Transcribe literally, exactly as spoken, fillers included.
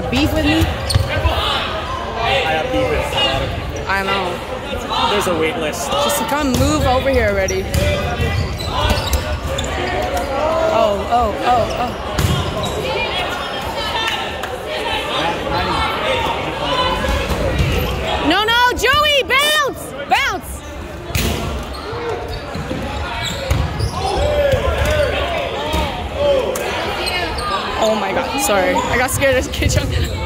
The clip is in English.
got beef with me? I have beef with a lot of people. I know. There's a wait list. Just come move over here already. Oh, oh, oh, oh. No, no, Joey, bounce! Bounce! Oh my God, sorry. I got scared as a kid.